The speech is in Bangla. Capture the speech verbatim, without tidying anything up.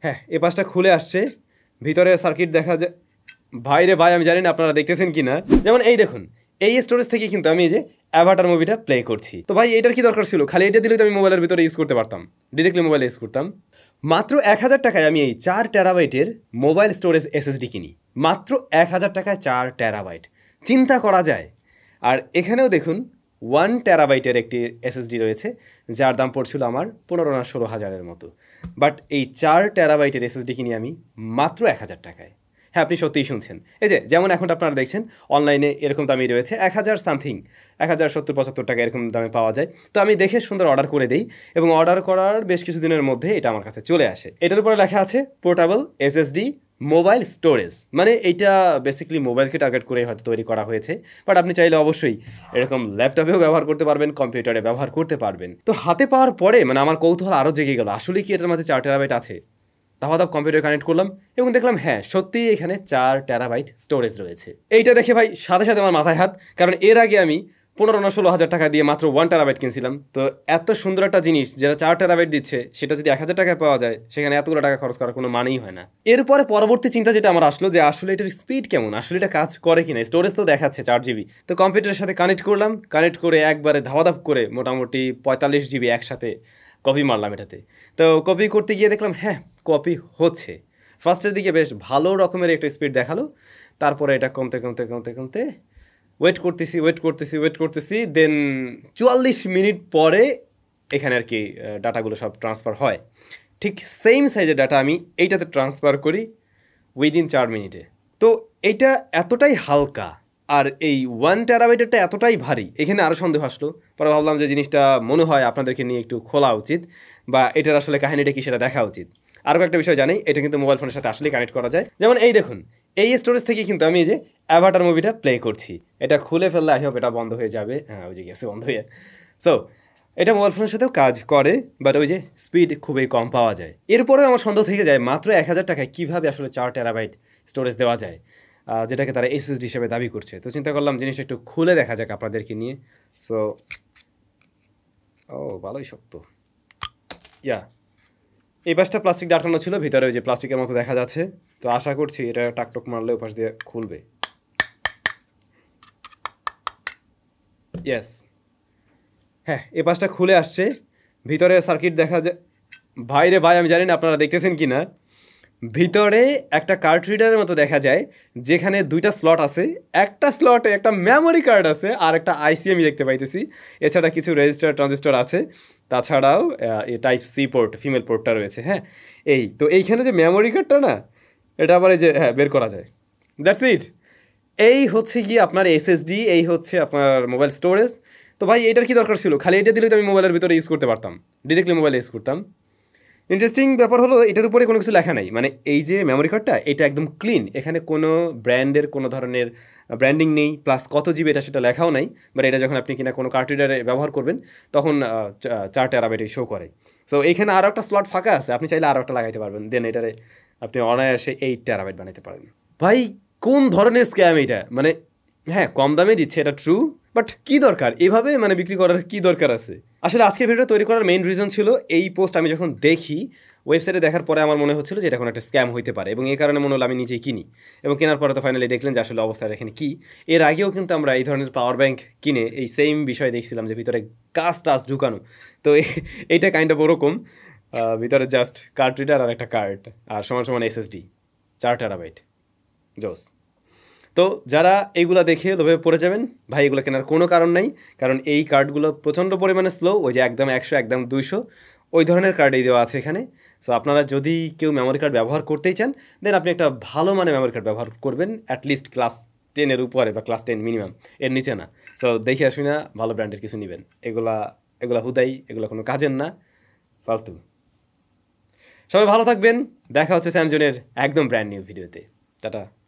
হ্যাঁ, এ পাশটা খুলে আসছে, ভিতরে সার্কিট দেখা যায়। ভাই রে ভাই, আমি জানি না আপনারা দেখতেছেন কি না। যেমন এই দেখুন, এই স্টোরেজ থেকে কিন্তু আমি এই যে অ্যাভাটার মুভিটা প্লে করছি। তো ভাই এটার কি দরকার ছিল? খালি এটা দিলে তো আমি মোবাইলের ভিতরে ইউজ করতে পারতাম, ডিরেক্টলি মোবাইলে ইউজ করতাম। মাত্র এক হাজার টাকায় আমি এই চার টেরাবাইটের মোবাইল স্টোরেজ এসএসডি কিনি। মাত্র এক হাজার টাকায় চার টেরাবাইট, চিন্তা করা যায়। আর এখানেও দেখুন ওয়ান টেরাবাইটের একটি এসএসডি রয়েছে, যার দাম পড়ছিল আমার পনেরো না ষোলো হাজারের মতো। বাট এই চার টেরাবাইটের এসএসডি কিনি আমি মাত্র এক হাজার টাকায়। হ্যাঁ, আপনি সত্যিই শুনছেন। এই যে যেমন এখন আপনারা দেখছেন অনলাইনে এরকম দামই রয়েছে, এক হাজার সামথিং, এক হাজার সত্তর পঁচাত্তর টাকা এরকম দামে পাওয়া যায়। তো আমি দেখে সুন্দর অর্ডার করে দিই, এবং অর্ডার করার বেশ কিছুদিনের মধ্যে এটা আমার কাছে চলে আসে। এটার উপরে লেখা আছে পোর্টেবল এসএসডি মোবাইল স্টোরেজ, মানে এইটা বেসিক্যালি মোবাইলকে টার্গেট করে হয়তো তৈরি করা হয়েছে। বাট আপনি চাইলে অবশ্যই এরকম ল্যাপটপেও ব্যবহার করতে পারবেন, কম্পিউটারে ব্যবহার করতে পারবেন। তো হাতে পাওয়ার পরে মানে আমার কৌতূহল আরও জেগে গেল, আসলে কি এটার মধ্যে চার টেরাবাইট আছে। ধাপ কম্পিউটার কানেক্ট করলাম এবং দেখলাম হ্যাঁ সত্যিই এখানে চার টেরাবাইট স্টোরেজ রয়েছে। এইটা দেখে ভাই সাথে সাথে আমার মাথায় হাত, কারণ এর আগে আমি পনেরো না ষোলো হাজার টাকা দিয়ে মাত্র ওয়ান টেরাবাইট কিনছিলাম। তো এত সুন্দর একটা জিনিস যেটা চার টেরাবাইট দিচ্ছে, সেটা যদি এক হাজার টাকায় পাওয়া যায়, সেখানে এতগুলো টাকা খরচ করার কোনো মানেই হয় না। এরপরে পরবর্তী চিন্তা যেটা আমার আসলো, যে আসলে এটার স্পিড কেমন, আসলে এটা কাজ করে কিনা। স্টোরেজ তো দেখাচ্ছে চার জিবি, তো কম্পিউটারের সাথে কানেক্ট করলাম, কানেক্ট করে একবারে ধাওয়াধাপ করে মোটামুটি পঁয়তাল্লিশ জিবি একসাথে কপি মারলাম এটাতে। তো কপি করতে গিয়ে দেখলাম হ্যাঁ কপি হচ্ছে। ফার্স্টের দিকে বেশ ভালো রকমের একটা স্পিড দেখালো, তারপরে এটা কমতে কমতে কমতে কমতে ওয়েট করতেছি ওয়েট করতেছি ওয়েট করতেছি দেন চুয়াল্লিশ মিনিট পরে এখানে আর কি ডাটাগুলো সব ট্রান্সফার হয়। ঠিক সেম সাইজের ডাটা আমি এইটাতে ট্রান্সফার করি উইদিন চার মিনিটে। তো এইটা এতটাই হালকা আর এই ওয়ান টেরাবাইটেরটা এতটাই ভারী, এখানে আরও সন্দেহ আসলো। পরে ভাবলাম যে জিনিসটা মনে হয় আপনাদেরকে নিয়ে একটু খোলা উচিত, বা এটার আসলে কাহিনিটা কি সেটা দেখা উচিত। আরও একটা বিষয় জানি, এটা কিন্তু মোবাইল ফোনের সাথে আসলেই কানেক্ট করা যায়। যেমন এই দেখুন, এই স্টোরেজ থেকে কিন্তু আমি এই যে অ্যাভাটার মুভিটা প্লে করছি। এটা খুলে ফেললে আই হোপ এটা বন্ধ হয়ে যাবে। হ্যাঁ, ওই যে গেছে বন্ধ হয়ে। সো এটা মোবাইল ফোনের সাথেও কাজ করে, বাট ওই যে স্পিড খুবই কম পাওয়া যায়। এরপরেও আমার সন্দেহ থেকে যায় মাত্র এক হাজার টাকায় কীভাবে আসলে চার টেরাবাইট স্টোরেজ দেওয়া যায়, যেটাকে তারা এসএসডি হিসেবে দাবি করছে। তো চিন্তা করলাম জিনিসটা একটু খুলে দেখা যাক আপনাদেরকে নিয়ে। সো ও ভালোই শক্ত, ইয়া এই পাশটা প্লাস্টিক দিয়ে আটানো ছিল, ভিতরে ওই যে প্লাস্টিকের মতো দেখা যাচ্ছে। তো আশা করছি এটা টাকটক মারলে ওপাশ দিয়ে খুলবে। ইয়েস, হ্যাঁ এ পাশটা খুলে আসছে, ভিতরে সার্কিট দেখা যায়। ভাই রে ভাই, আমি জানি না আপনারা দেখতেছেন কি না। ভিতরে একটা কার্ড রিডারের মতো দেখা যায়, যেখানে দুইটা স্লট আছে। একটা স্লটে একটা মেমোরি কার্ড আছে, আর একটা আইসি আমি দেখতে পাইতেছি। এছাড়া কিছু রেজিস্টার ট্রানজিস্টর আছে, তাছাড়াও এই টাইপ সি পোর্ট, ফিমেল পোর্টটা রয়েছে। হ্যাঁ, এই তো এইখানে যে মেমোরি কার্ডটা না, এটা আবার এই যে হ্যাঁ বের করা যায়। That's it. এই হচ্ছে গিয়ে আপনার এসএসডি, এই হচ্ছে আপনার মোবাইল স্টোরেজ। তো ভাই এটার কি দরকার ছিল? খালি এটা দিলে তো আমি মোবাইলের ভিতরে ইউজ করতে পারতাম, ডিরেক্টলি মোবাইলে ইউজ করতাম। ইন্টারেস্টিং ব্যাপার হলো এটার উপরে কোনো কিছু লেখা নাই, মানে এই যে মেমোরি কার্ডটা এটা একদম ক্লিন, এখানে কোনো ব্র্যান্ডের কোনো ধরনের ব্র্যান্ডিং নেই, প্লাস কত জিবি এটা সেটা লেখাও নাই। বাট এটা যখন আপনি কিনা কোনো কার্ড রিডারে ব্যবহার করবেন, তখন চার টেরাবাইট শো করে। সো এইখানে আরও একটা স্লট ফাঁকা আছে, আপনি চাইলে আরও একটা লাগাইতে পারবেন, দেন এটারে আপনি অনায়াসে এইট টেরাবাইট বানাতে পারেন। ভাই কোন ধরনের স্ক্যাম এটা? মানে হ্যাঁ কম দামে দিচ্ছে, এটা ট্রু, বাট কী দরকার এভাবে মানে বিক্রি করার কী দরকার আছে? আসলে আজকের ভিডিওটা তৈরি করার মেইন রিজন ছিল এই পোস্ট আমি যখন দেখি ওয়েবসাইটে দেখার পরে আমার মনে হচ্ছিল যে এটা কোনো একটা স্ক্যাম হইতে পারে, এবং এই কারণে মনে হলো আমি নিজেই কিনি। এবং কেনার পরে তো ফাইনালি দেখলেন যে আসলে অবস্থাটা এখানে কী। এর আগেও কিন্তু আমরা এই ধরনের পাওয়ার ব্যাঙ্ক কিনে এই সেম বিষয় দেখছিলাম, যে ভিতরে গাছ টাছ ঢুকানো। তো এইটা কাইন্ড অফ ওরকম, ভিতরে জাস্ট কার্ড রিডার আর একটা কার্ড, আর সমান সমান এসএসডি, চার টেরাবাইট। জোস। তো যারা এইগুলো দেখে লোভে পড়ে যাবেন, ভাই এগুলো কেনার কোনো কারণ নাই, কারণ এই কার্ডগুলো প্রচণ্ড পরিমাণে স্লো, ওই যে একদম একশো একদম দুইশো ওই ধরনের কার্ডই দেওয়া আছে এখানে। সো আপনারা যদি কেউ মেমোরি কার্ড ব্যবহার করতেই চান, দেন আপনি একটা ভালো মানে মেমোরি কার্ড ব্যবহার করবেন, অ্যাটলিস্ট ক্লাস টেনের উপরে বা ক্লাস টেন মিনিমাম, এর নিচে না। সো দেখে আসুন না, ভালো ব্র্যান্ডের কিছু নেবেন। এগুলা এগুলা হুদাই, এগুলো কোনো কাজের না, ফালতু। সবাই ভালো থাকবেন, দেখা হচ্ছে স্যামসংয়ের একদম ব্র্যান্ড নিউ ভিডিওতে। টাটা।